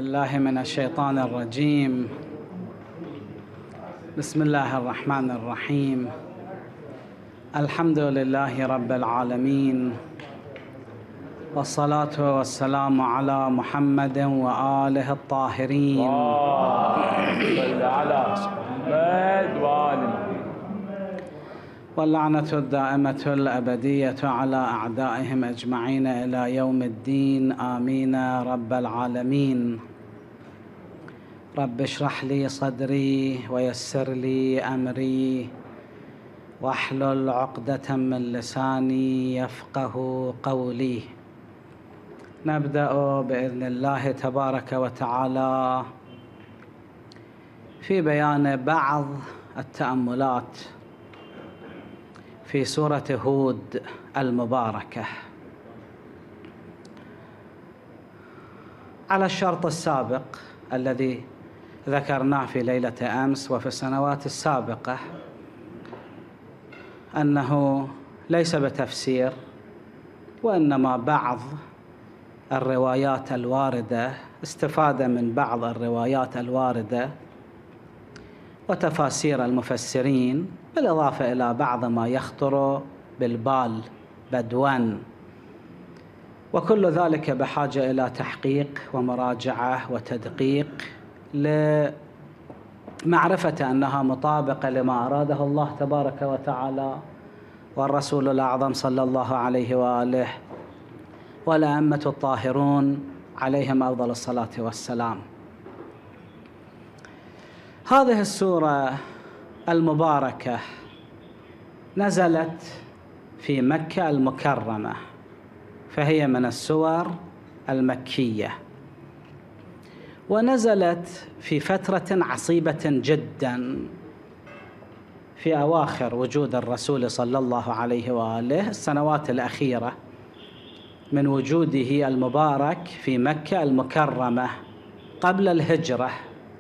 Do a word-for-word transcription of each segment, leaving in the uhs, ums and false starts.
بالله من الشيطان الرجيم. بسم الله الرحمن الرحيم. الحمد لله رب العالمين، والصلاة والسلام على محمد وآله الطاهرين. صل على محمد وآل واللعنة الدائمة الأبدية على أعدائهم أجمعين إلى يوم الدين، آمين رب العالمين. رب اشرح لي صدري ويسر لي أمري واحلل عقدة من لساني يفقه قولي. نبدأ بإذن الله تبارك وتعالى في بيان بعض التأملات في سورة هود المباركة على الشرط السابق الذي ذكرناه في ليلة أمس وفي السنوات السابقة، أنه ليس بتفسير، وإنما بعض الروايات الواردة، استفادة من بعض الروايات الواردة وتفاسير المفسرين، بالإضافة إلى بعض ما يخطر بالبال بدوا، وكل ذلك بحاجة إلى تحقيق ومراجعة وتدقيق لمعرفة أنها مطابقة لما أراده الله تبارك وتعالى والرسول الأعظم صلى الله عليه وآله والأئمة الطاهرون عليهم أفضل الصلاة والسلام. هذه السورة المباركة نزلت في مكة المكرمة، فهي من السور المكية، ونزلت في فترة عصيبة جدا في أواخر وجود الرسول صلى الله عليه وآله، السنوات الأخيرة من وجوده المبارك في مكة المكرمة قبل الهجرة.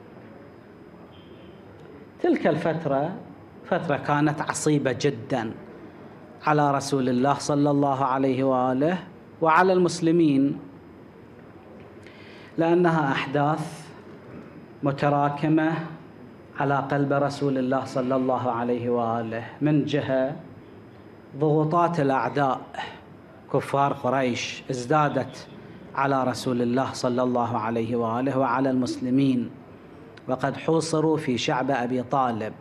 تلك الفترة فترة كانت عصيبة جدا على رسول الله صلى الله عليه وآله وعلى المسلمين، لأنها أحداث متراكمة على قلب رسول الله صلى الله عليه وآله، من جهة ضغوطات الأعداء كفار قريش ازدادت على رسول الله صلى الله عليه وآله وعلى المسلمين، وقد حوصروا في شعب أبي طالب،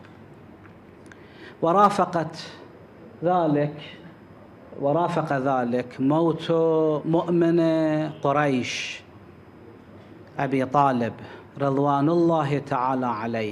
ورافقت ذلك ورافق ذلك موت مؤمن قريش أبي طالب رضوان الله تعالى عليه،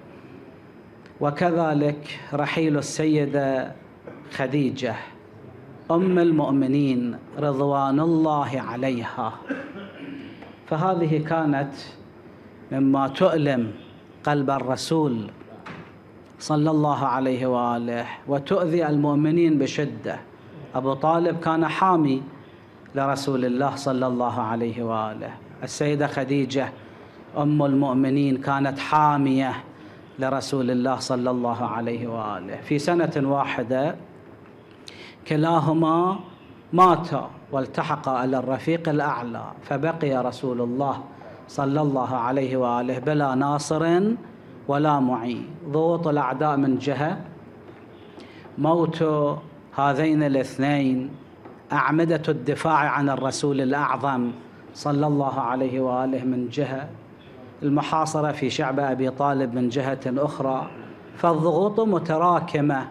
وكذلك رحيل السيدة خديجة أم المؤمنين رضوان الله عليها. فهذه كانت مما تؤلم قلب الرسول صلى الله عليه وآله وتؤذي المؤمنين بشدة. أبو طالب كان حامي لرسول الله صلى الله عليه وآله، السيدة خديجة أم المؤمنين كانت حامية لرسول الله صلى الله عليه وآله. في سنة واحدة كلاهما ماتا والتحقا على الرفيق الأعلى، فبقي رسول الله صلى الله عليه وآله بلا ناصر ولا معين. ضغوط الأعداء من جهة، موت هذين الاثنين أعمدة الدفاع عن الرسول الأعظم صلى الله عليه وآله من جهة، المحاصرة في شعب أبي طالب من جهة أخرى، فالضغوط متراكمة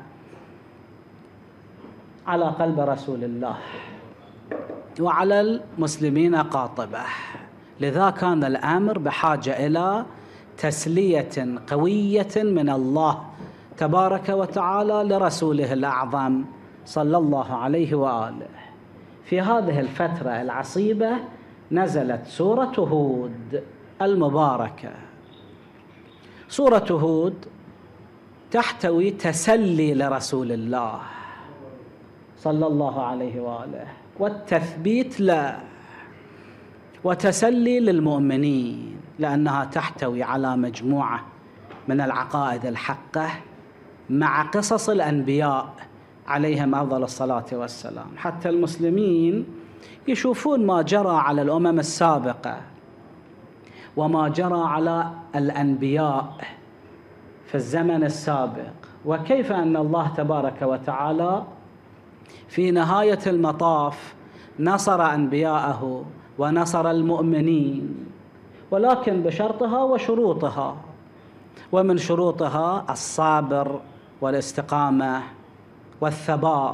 على قلب رسول الله وعلى المسلمين قاطبة. لذا كان الأمر بحاجة إلى تسلية قوية من الله تبارك وتعالى لرسوله الأعظم صلى الله عليه وآله. في هذه الفترة العصيبة نزلت سورة هود المباركة. سورة هود تحتوي تسلي لرسول الله صلى الله عليه وآله والتثبيت له، وتسلي للمؤمنين، لأنها تحتوي على مجموعة من العقائد الحقة مع قصص الأنبياء عليهم أفضل الصلاة والسلام، حتى المسلمين يشوفون ما جرى على الأمم السابقة وما جرى على الأنبياء في الزمن السابق، وكيف أن الله تبارك وتعالى في نهاية المطاف نصر أنبياءه ونصر المؤمنين، ولكن بشرطها وشروطها، ومن شروطها الصبر والاستقامة والثبات.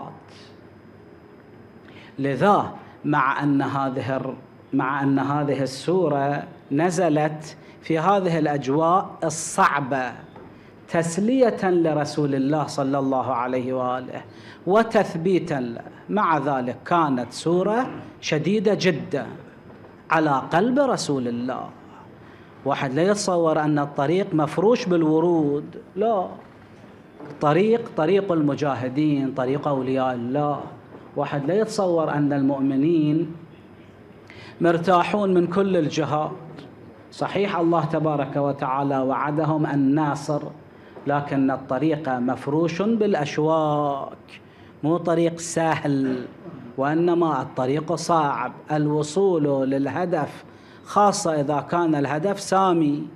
لذا مع أن هذه مع أن هذه السورة نزلت في هذه الأجواء الصعبة تسلية لرسول الله صلى الله عليه وآله وتثبيتا له، مع ذلك كانت سورة شديدة جدا على قلب رسول الله. واحد لا يتصور أن الطريق مفروش بالورود، لا، طريق طريق المجاهدين، طريق أولياء الله. واحد لا يتصور أن المؤمنين مرتاحون من كل الجهات. صحيح الله تبارك وتعالى وعدهم الناصر، لكن الطريق مفروش بالأشواك، مو طريق سهل، وإنما الطريق صعب. الوصول للهدف، خاصة إذا كان الهدف سامي،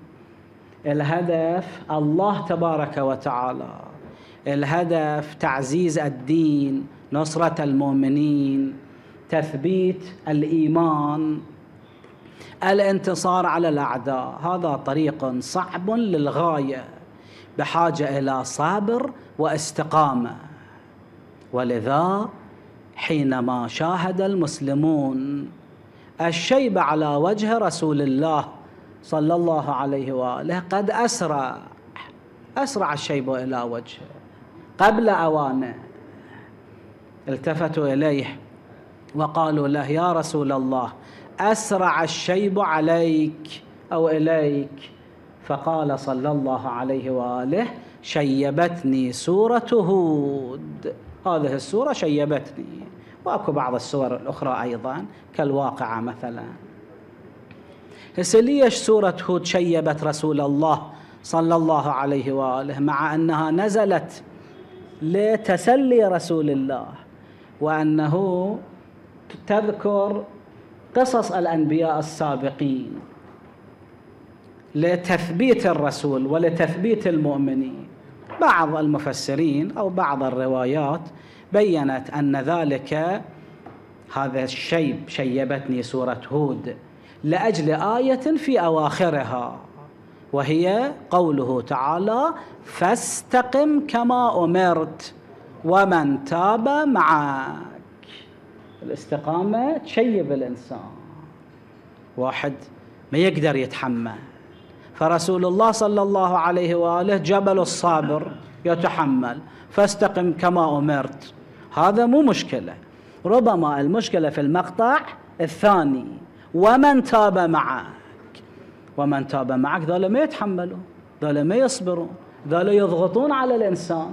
الهدف الله تبارك وتعالى، الهدف تعزيز الدين، نصرة المؤمنين، تثبيت الإيمان، الانتصار على الأعداء، هذا طريق صعب للغاية بحاجة إلى صبر واستقامة. ولذا حينما شاهد المسلمون الشيب على وجه رسول الله صلى الله عليه وآله قد أسرع أسرع الشيب إلى وجهه قبل أوانه، التفتوا إليه وقالوا له: يا رسول الله، أسرع الشيب عليك أو إليك. فقال صلى الله عليه وآله: شيبتني سورة هود، هذه السورة شيبتني. وأكو بعض السور الأخرى أيضا كالواقعة مثلا. هسه ليش سورة هود شيبت رسول الله صلى الله عليه وآله مع أنها نزلت لتسلي رسول الله، وأنه تذكر قصص الأنبياء السابقين لتثبيت الرسول ولتثبيت المؤمنين؟ بعض المفسرين أو بعض الروايات بيّنت أن ذلك هذا الشيب شيبتني سورة هود لأجل آية في أواخرها، وهي قوله تعالى: فاستقم كما أمرت ومن تاب معك. الاستقامة تشيب الإنسان، واحد ما يقدر يتحمل، فرسول الله صلى الله عليه وآله جبل الصابر يتحمل، فاستقم كما أمرت، هذا مو مشكلة. ربما المشكلة في المقطع الثاني: ومن تاب معك. ومن تاب معك ذولا ما يتحملون، ذولا ما يصبرون، ذولا يضغطون على الإنسان.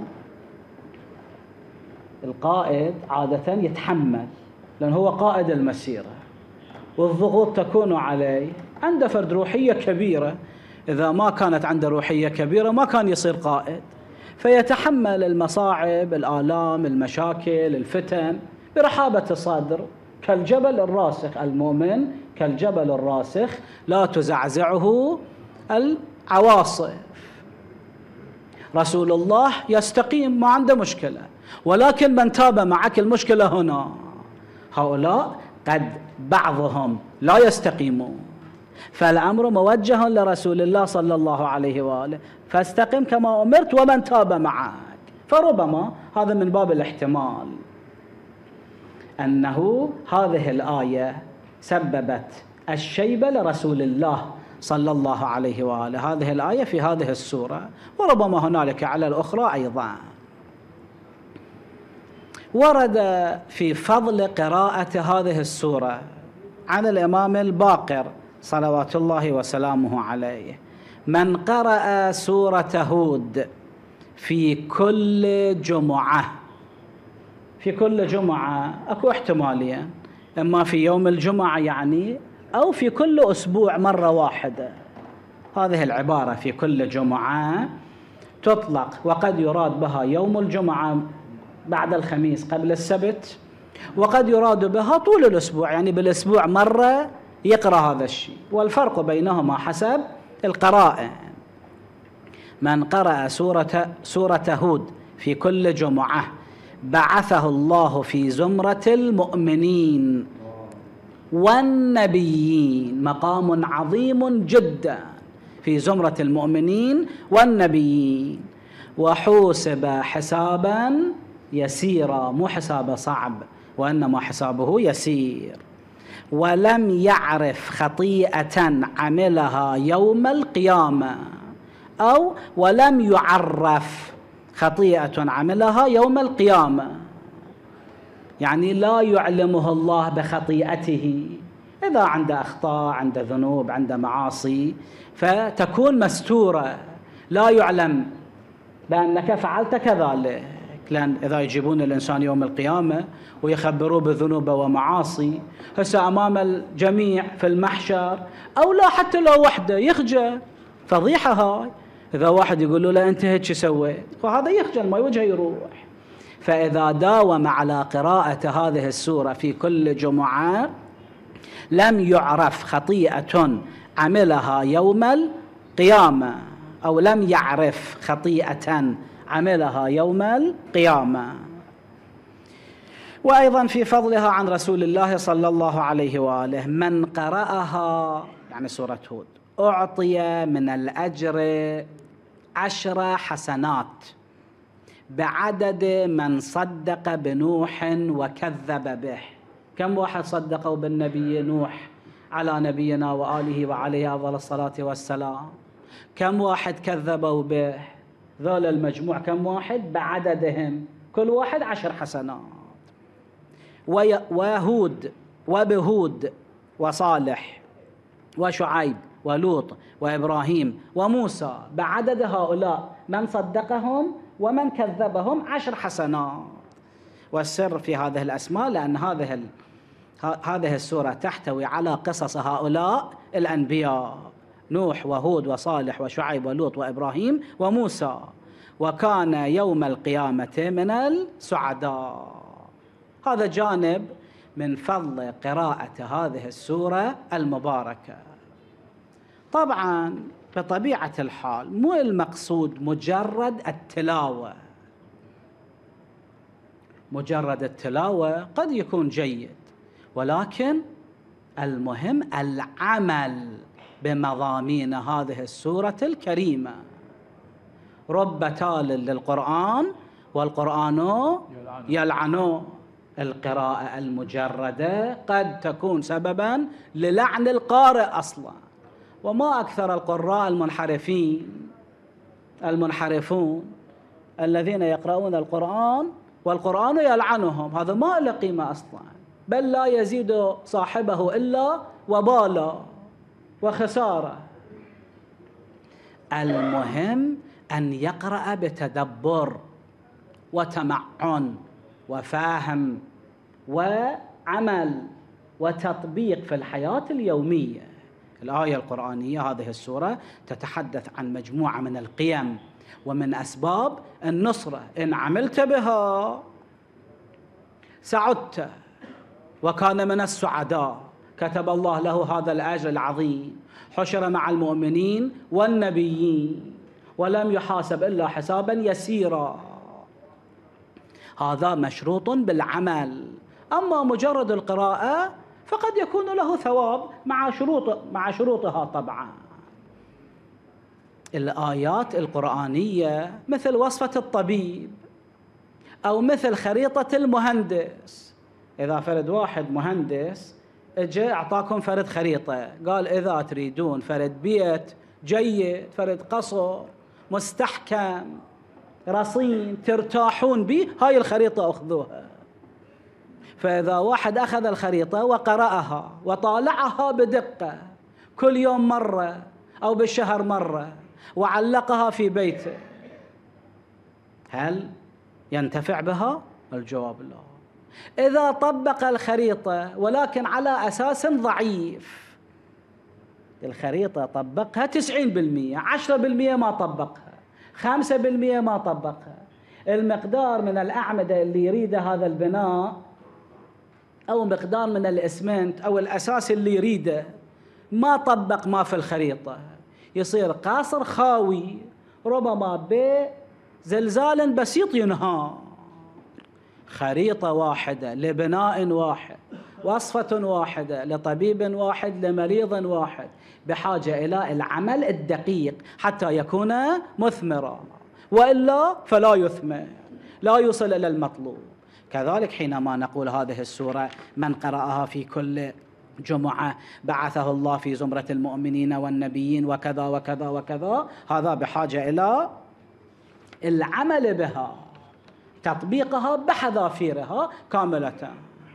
القائد عادة يتحمل لأن هو قائد المسيرة، والضغوط تكون عليه، عنده فرد روحية كبيرة، إذا ما كانت عنده روحية كبيرة ما كان يصير قائد، فيتحمل المصاعب، الآلام، المشاكل، الفتن برحابة صدر، كالجبل الراسخ. المؤمن كالجبل الراسخ لا تزعزعه العواصف. رسول الله يستقيم، ما عنده مشكلة، ولكن من تاب معك المشكلة هنا. هؤلاء قد بعضهم لا يستقيمون، فالأمر موجه لرسول الله صلى الله عليه وآله: فاستقم كما أمرت ومن تاب معك. فربما هذا من باب الاحتمال أنه هذه الآية سببت الشيبة لرسول الله صلى الله عليه وآله، هذه الآية في هذه السورة، وربما هنالك على الأخرى أيضا. ورد في فضل قراءة هذه السورة عن الإمام الباقر صلوات الله وسلامه عليه: من قرأ سورة هود في كل جمعة، في كل جمعة أكو احتمالية، إما في يوم الجمعة يعني، أو في كل أسبوع مرة واحدة. هذه العبارة في كل جمعة تطلق، وقد يراد بها يوم الجمعة بعد الخميس قبل السبت، وقد يراد بها طول الأسبوع، يعني بالأسبوع مرة يقرأ هذا الشيء. والفرق بينهما حسب القراءة. من قرأ سورة, سورة هود في كل جمعة بعثه الله في زمرة المؤمنين والنبيين، مقام عظيم جدا، في زمرة المؤمنين والنبيين، وحوسب حسابا يسيرا، مو حسابه صعب وإنما حسابه يسير، ولم يعرف خطيئة عملها يوم القيامة، أو ولم يعرف خطيئة عملها يوم القيامة، يعني لا يعلمه الله بخطيئته. إذا عنده أخطاء، عنده ذنوب، عنده معاصي، فتكون مستورة، لا يعلم بأنك فعلت كذلك. لأن إذا يجيبون الإنسان يوم القيامة ويخبروه بذنوبه ومعاصي هسه أمام الجميع في المحشر، أو لا حتى لو وحده يخجل، فضيحة هاي. إذا واحد يقول له أنت هيك سويت، فهذا يخجل، ما وجهه يروح. فإذا داوم على قراءة هذه السورة في كل جمعة لم يعرف خطيئة عملها يوم القيامة، أو لم يعرف خطيئة عملها يوم القيامة. وأيضا في فضلها عن رسول الله صلى الله عليه وآله: من قرأها، يعني سورة هود، أعطي من الأجر عشر حسنات بعدد من صدق بنوح وكذب به. كم واحد صدقوا بالنبي نوح على نبينا وآله وعليه أفضل الصلاة والسلام؟ كم واحد كذبوا به؟ ذول المجموع كم واحد؟ بعددهم كل واحد عشر حسنات. وهود وبهود وصالح وشعيب ولوط وإبراهيم وموسى، بعدد هؤلاء من صدقهم ومن كذبهم عشر حسنات. والسر في هذه الأسماء لأن هذه هذه السورة تحتوي على قصص هؤلاء الأنبياء: نوح وهود وصالح وشعيب ولوط وإبراهيم وموسى. وكان يوم القيامة من السعداء. هذا جانب من فضل قراءة هذه السورة المباركة. طبعا بطبيعة الحال مو المقصود مجرد التلاوة، مجرد التلاوة قد يكون جيد، ولكن المهم العمل بمضامين هذه السورة الكريمة. رب تال للقرآن والقرآن يلعنه. القراءة المجردة قد تكون سببا للعن القارئ أصلا. وما أكثر القراء المنحرفين المنحرفون الذين يقرؤون القرآن والقرآن يلعنهم، هذا ما له قيمة أصلا، بل لا يزيد صاحبه إلا وبالا وخسارة. المهم أن يقرأ بتدبر وتمعن وفهم وعمل وتطبيق في الحياة اليومية. الآية القرآنية هذه السورة تتحدث عن مجموعة من القيم ومن أسباب النصرة. إن عملت بها سعدت وكان من السعداء، كتب الله له هذا الأجر العظيم، حشر مع المؤمنين والنبيين ولم يحاسب إلا حسابا يسيرا. هذا مشروط بالعمل. أما مجرد القراءة فقد يكون له ثواب مع شروط مع شروطها. طبعا الآيات القرآنية مثل وصفة الطبيب أو مثل خريطة المهندس. إذا فرد واحد مهندس اجى أعطاكم فرد خريطة، قال إذا تريدون فرد بيت جيد، فرد قصر مستحكم رصين ترتاحون به، هاي الخريطة أخذوها. فإذا واحد أخذ الخريطة وقرأها وطالعها بدقة كل يوم مرة أو بالشهر مرة وعلقها في بيته، هل ينتفع بها؟ الجواب لا. إذا طبق الخريطة ولكن على أساس ضعيف، الخريطة طبقها تسعين بالمئة، عشرة بالمئة ما طبقها، خمسة بالمئة ما طبقها، المقدار من الأعمدة اللي يريده هذا البناء أو مقدار من الإسمنت أو الأساس اللي يريده ما طبق ما في الخريطة، يصير قصر خاوي ربما بزلزال بسيط ينهار. خريطة واحدة لبناء واحد، وصفة واحدة لطبيب واحد لمريض واحد، بحاجة إلى العمل الدقيق حتى يكون مثمرا، وإلا فلا يثمر، لا يوصل إلى المطلوب. كذلك حينما نقول هذه السورة من قرأها في كل جمعة بعثه الله في زمرة المؤمنين والنبيين وكذا وكذا وكذا، هذا بحاجة إلى العمل بها، تطبيقها بحذافيرها كاملة.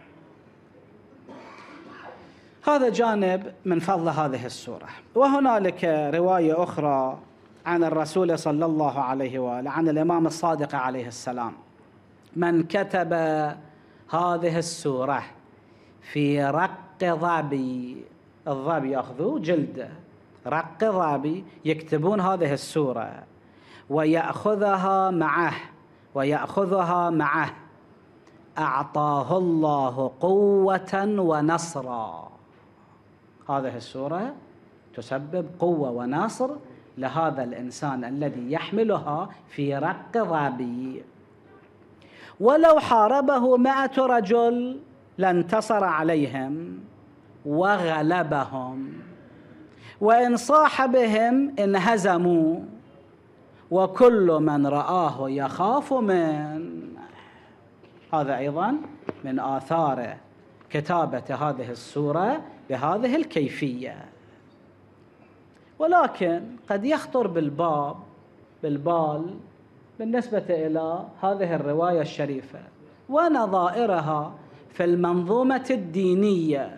هذا جانب من فضل هذه السورة. وهنالك رواية أخرى عن الرسول صلى الله عليه وآله عن الإمام الصادق عليه السلام: من كتب هذه السورة في رق ظبي، الظبي يأخذوا جلده، رق ظبي يكتبون هذه السورة ويأخذها معه ويأخذها معه أعطاه الله قوة ونصرا. هذه السورة تسبب قوة ونصر لهذا الإنسان الذي يحملها في رق ظبي. ولو حاربه مائة رجل لانتصر عليهم وغلبهم، وإن صاح بهم انهزموا، وكل من رآه يخاف منه. هذا أيضا من آثار كتابة هذه السورة بهذه الكيفية. ولكن قد يخطر بالباب بالبال بالنسبة إلى هذه الرواية الشريفة ونظائرها في المنظومة الدينية.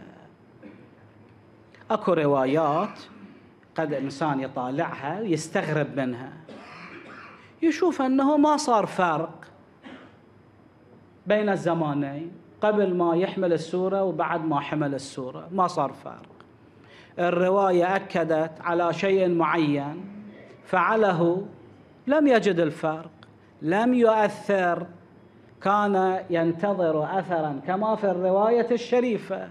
أكو روايات قد إنسان يطالعها ويستغرب منها، يشوف أنه ما صار فرق بين الزمانين، قبل ما يحمل السورة وبعد ما حمل السورة ما صار فرق. الرواية أكدت على شيء معين فعله، لم يجد الفرق، لم يؤثر، كان ينتظر أثرا كما في الرواية الشريفة،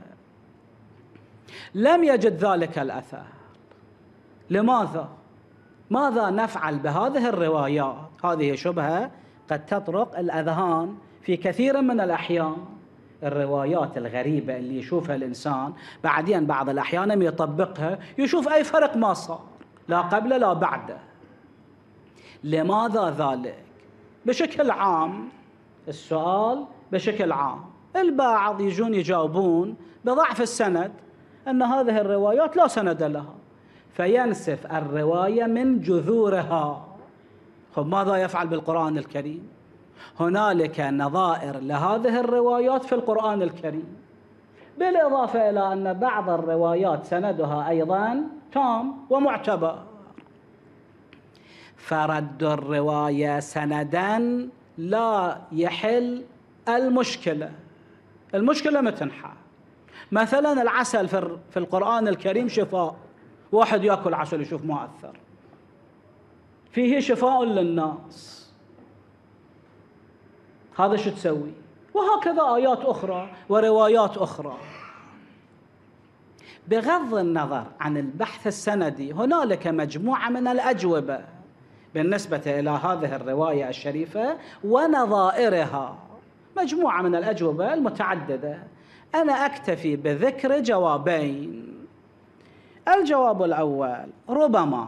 لم يجد ذلك الأثر. لماذا؟ ماذا نفعل بهذه الروايات؟ هذه شبهة قد تطرق الأذهان في كثير من الأحيان. الروايات الغريبة اللي يشوفها الإنسان بعدين بعض الأحيان يطبقها يشوف أي فرق ما صار، لا قبل لا بعده. لماذا ذلك؟ بشكل عام السؤال بشكل عام، البعض يجون يجاوبون بضعف السند أن هذه الروايات لا سند لها، فينسف الرواية من جذورها. خب ماذا يفعل بالقرآن الكريم؟ هنالك نظائر لهذه الروايات في القرآن الكريم، بالإضافة إلى أن بعض الروايات سندها أيضا تام ومعتبر. فرد الرواية سندا لا يحل المشكلة. المشكلة ما تنحل. مثلا العسل في القرآن الكريم شفاء، واحد يأكل عسل يشوف ما أثر، فيه شفاء للناس، هذا شو تسوي؟ وهكذا آيات أخرى وروايات أخرى. بغض النظر عن البحث السندي، هنالك مجموعة من الأجوبة بالنسبة إلى هذه الرواية الشريفة ونظائرها، مجموعة من الأجوبة المتعددة. أنا أكتفي بذكر جوابين. الجواب الأول: ربما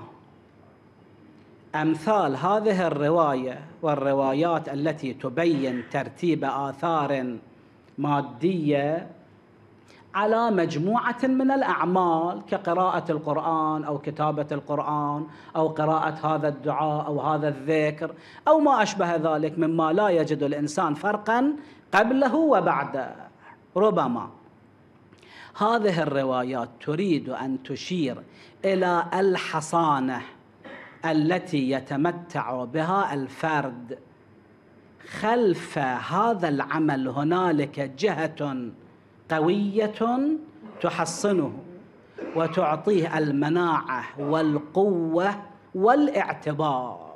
أمثال هذه الرواية والروايات التي تبين ترتيب آثار مادية على مجموعة من الأعمال كقراءة القرآن أو كتابة القرآن أو قراءة هذا الدعاء أو هذا الذكر أو ما أشبه ذلك مما لا يجد الإنسان فرقا قبله وبعده، ربما هذه الروايات تريد أن تشير إلى الحصانة التي يتمتع بها الفرد. خلف هذا العمل هنالك جهة قوية تحصنه وتعطيه المناعة والقوة والاعتبار.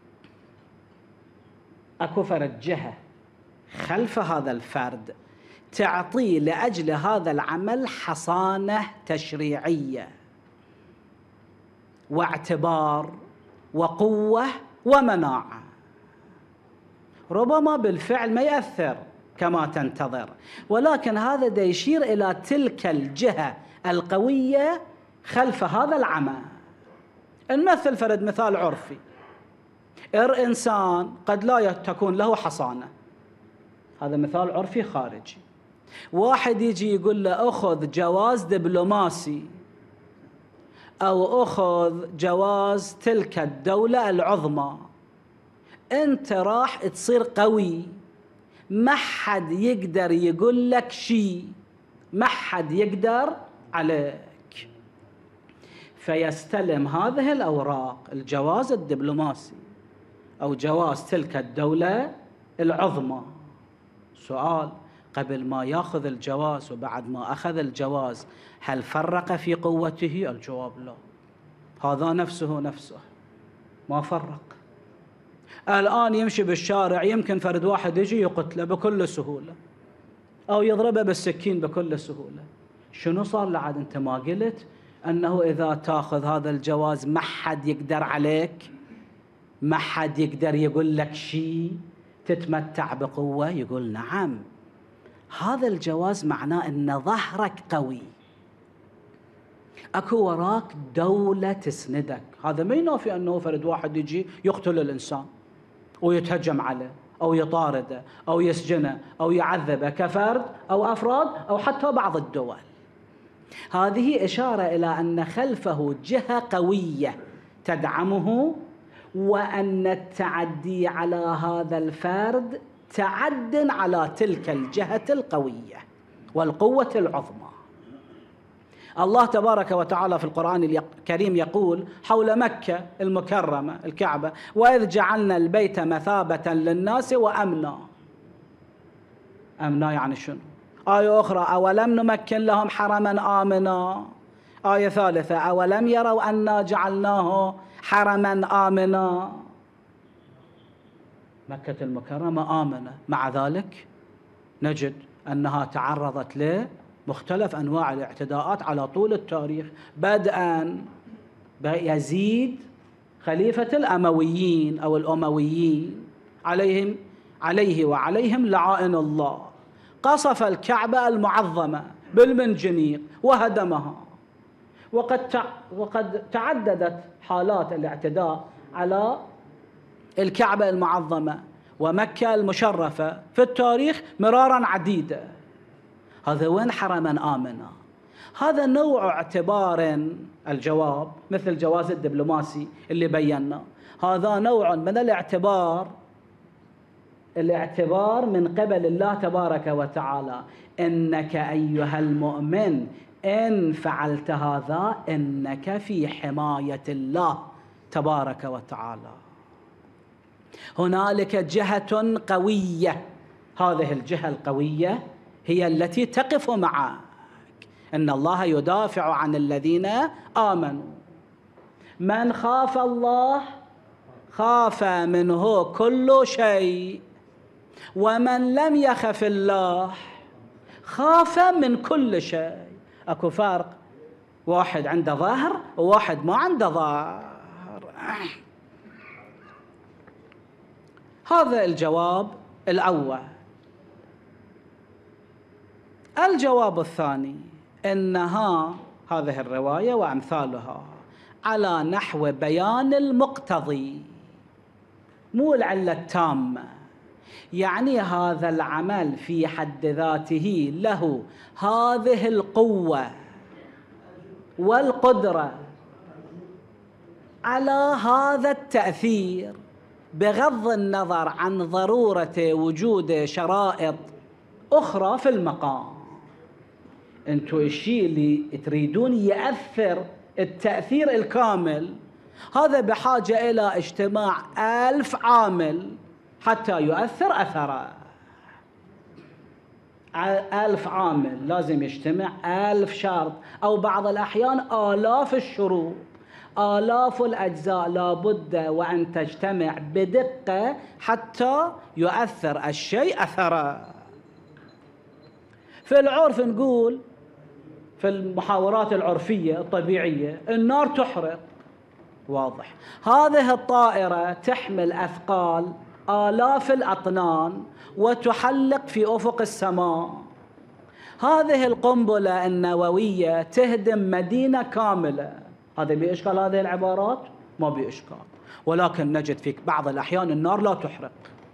أكو فرد جهة خلف هذا الفرد تعطي لأجل هذا العمل حصانة تشريعية واعتبار وقوة ومناعة. ربما بالفعل ما يأثر كما تنتظر، ولكن هذا دا يشير إلى تلك الجهة القوية خلف هذا العمل. نمثل فرد مثال عرفي، إر إنسان قد لا تكون له حصانة، هذا مثال عرفي خارجي. واحد يجي يقول له أخذ جواز دبلوماسي أو أخذ جواز تلك الدولة العظمى، أنت راح تصير قوي، ما حد يقدر يقول لك شيء، ما حد يقدر عليك. فيستلم هذه الأوراق، الجواز الدبلوماسي أو جواز تلك الدولة العظمى. سؤال: قبل ما يأخذ الجواز وبعد ما أخذ الجواز هل فرق في قوته؟ الجواب لا، هذا نفسه نفسه ما فرق. الآن يمشي بالشارع، يمكن فرد واحد يجي يقتله بكل سهولة أو يضربه بالسكين بكل سهولة. شنو صار لعد؟ أنت ما قلت أنه إذا تأخذ هذا الجواز ما حد يقدر عليك، ما حد يقدر يقول لك شيء، تتمتع بقوة؟ يقول نعم، هذا الجواز معناه أن ظهرك قوي، أكو وراك دولة تسندك. هذا ما ينافي أنه فرد واحد يجي يقتل الإنسان ويتهجم عليه أو يطارده أو يسجنه أو يعذبه كفرد أو أفراد أو حتى بعض الدول. هذه إشارة إلى أن خلفه جهة قوية تدعمه، وأن التعدي على هذا الفرد تعد على تلك الجهة القوية والقوة العظمى. الله تبارك وتعالى في القرآن الكريم يقول حول مكة المكرمة الكعبة: وإذ جعلنا البيت مثابة للناس وأمنا. أمنا يعني شنو؟ آية أخرى: أولم نمكن لهم حرما آمنا. آية ثالثة: أولم يروا أنا جعلناه حرما آمنا. مكة المكرمة آمنة، مع ذلك نجد أنها تعرضت لمختلف أنواع الاعتداءات على طول التاريخ، بدءا بيزيد خليفة الأمويين أو الأمويين عليهم عليه وعليهم لعائن الله، قصف الكعبة المعظمة بالمنجنيق وهدمها. وقد وقد تعددت حالات الاعتداء على الكعبة المعظمة ومكة المشرفة في التاريخ مرارا عديدة. هذا وين حرما آمنا؟ هذا نوع اعتبار الجواب، مثل الجواز الدبلوماسي اللي بينا، هذا نوع من الاعتبار الاعتبار من قبل الله تبارك وتعالى: إنك أيها المؤمن إن فعلت هذا إنك في حماية الله تبارك وتعالى. هنالك جهة قوية، هذه الجهة القوية هي التي تقف معك. إن الله يدافع عن الذين آمنوا. من خاف الله خاف منه كل شيء، ومن لم يخف الله خاف من كل شيء. أكو فرق، واحد عنده ظهر وواحد ما عنده ظهر. هذا الجواب الأول. الجواب الثاني: إنها هذه الرواية وأمثالها على نحو بيان المقتضي، مو العلة التامة. يعني هذا العمل في حد ذاته له هذه القوة والقدرة على هذا التأثير، بغض النظر عن ضرورة وجود شرائط أخرى في المقام. أنتوا الشيء اللي تريدون يأثر التأثير الكامل، هذا بحاجة إلى اجتماع ألف عامل حتى يؤثر أثره. ألف عامل لازم يجتمع، ألف شرط، أو بعض الأحيان آلاف الشروط، آلاف الأجزاء لابد وأن تجتمع بدقة حتى يؤثر الشيء أثره. في العرف نقول في المحاورات العرفية الطبيعية النار تحرق، واضح. هذه الطائرة تحمل أثقال آلاف الأطنان وتحلق في أفق السماء. هذه القنبلة النووية تهدم مدينة كاملة. هذا بإشكال هذه العبارات؟ ما بإشكال، ولكن نجد في بعض الأحيان النار لا تحرق.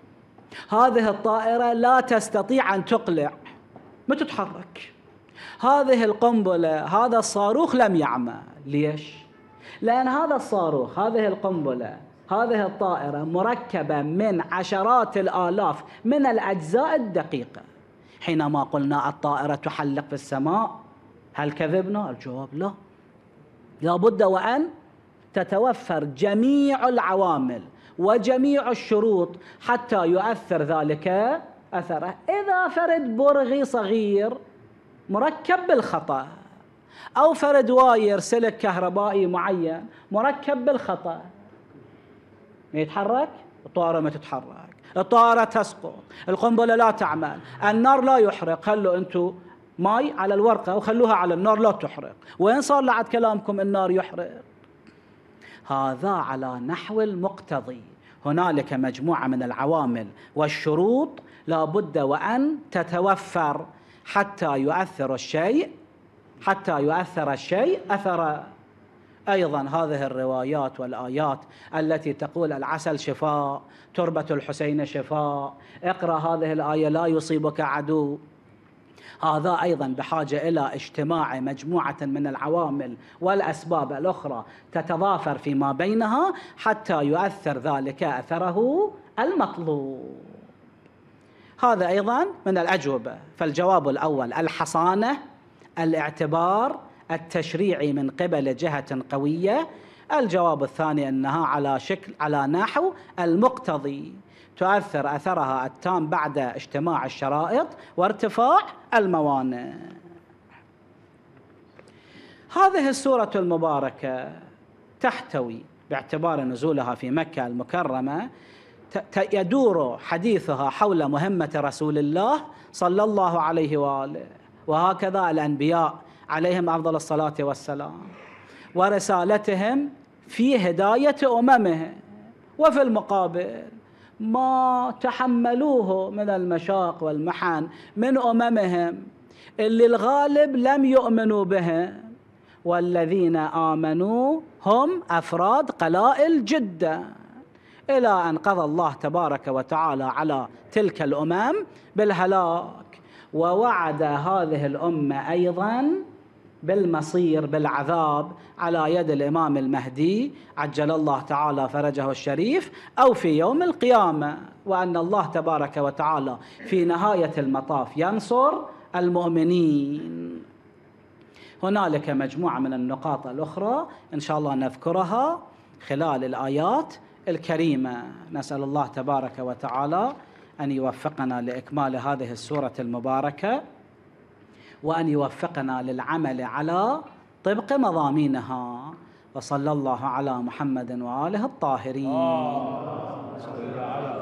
هذه الطائرة لا تستطيع أن تقلع، ما تتحرك. هذه القنبلة، هذا الصاروخ لم يعمل. ليش؟ لأن هذا الصاروخ، هذه القنبلة، هذه الطائرة مركبة من عشرات الآلاف من الأجزاء الدقيقة. حينما قلنا الطائرة تحلق في السماء، هل كذبنا؟ الجواب لا. لابد وأن تتوفر جميع العوامل وجميع الشروط حتى يؤثر ذلك أثره. إذا فرد برغي صغير مركب بالخطأ، أو فرد واير سلك كهربائي معين مركب بالخطأ، ما يتحرك، الطائرة ما تتحرك، الطائرة تسقط، القنبلة لا تعمل، النار لا يحرق. خلوا أنتم ماي على الورقة وخلوها على النار لا تحرق. وين صار لعد كلامكم النار يحرق؟ هذا على نحو المقتضي. هنالك مجموعة من العوامل والشروط لا بد وأن تتوفر حتى يؤثر الشيء حتى يؤثر الشيء أثر. أيضا هذه الروايات والآيات التي تقول العسل شفاء، تربة الحسين شفاء، اقرأ هذه الآية لا يصيبك عدو، هذا أيضا بحاجة إلى اجتماع مجموعة من العوامل والأسباب الأخرى تتضافر فيما بينها حتى يؤثر ذلك أثره المطلوب. هذا أيضا من الأجوبة. فالجواب الأول الحصانة، الاعتبار التشريعي من قبل جهة قوية. الجواب الثاني أنها على شكل على نحو المقتضي، تؤثر أثرها التام بعد اجتماع الشرائط وارتفاع الموانع. هذه السورة المباركة تحتوي باعتبار نزولها في مكة المكرمة يدور حديثها حول مهمة رسول الله صلى الله عليه وآله، وهكذا الأنبياء عليهم أفضل الصلاة والسلام، ورسالتهم في هداية أممهم، وفي المقابل ما تحملوه من المشاق والمحن من أممهم اللي الغالب لم يؤمنوا به، والذين آمنوا هم أفراد قلائل جدا، إلى أن قضى الله تبارك وتعالى على تلك الأمم بالهلاك، ووعد هذه الأمة أيضا بالمصير بالعذاب على يد الإمام المهدي عجل الله تعالى فرجه الشريف، أو في يوم القيامة، وأن الله تبارك وتعالى في نهاية المطاف ينصر المؤمنين. هنالك مجموعة من النقاط الأخرى إن شاء الله نذكرها خلال الآيات الكريمة. نسأل الله تبارك وتعالى أن يوفقنا لإكمال هذه السورة المباركة، وأن يوفقنا للعمل على طبق مضامينها. وصلى الله على محمد وآله الطاهرين.